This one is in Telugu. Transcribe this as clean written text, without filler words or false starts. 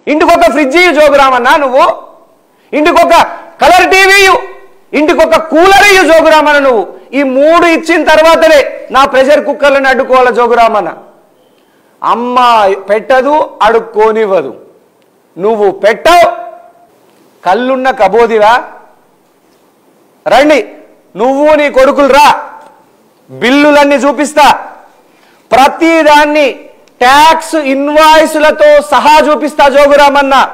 ఇంటికొక ఫ్రిడ్జ్ జోగురామన్నా నువ్వు, ఇంటికొక కలర్ టీవీ, ఇంటికొక కూలర్ జోగురామన్న నువ్వు. ఈ 3 ఇచ్చిన తర్వాతనే నా ప్రెషర్ కుక్కర్లను అడ్డుకోవాల జోగురామన్న. అమ్మ పెట్టదు, అడుక్కోనివ్వదు. నువ్వు పెట్టవు, కళ్ళున్న కబోదివా. రండి, నువ్వు నీ కొడుకులు రా, బిల్లులన్నీ చూపిస్తా, ప్రతిదాన్ని ట్యాక్స్ ఇన్వాయిస్లతో సహా చూపిస్తా జోగురామన్న.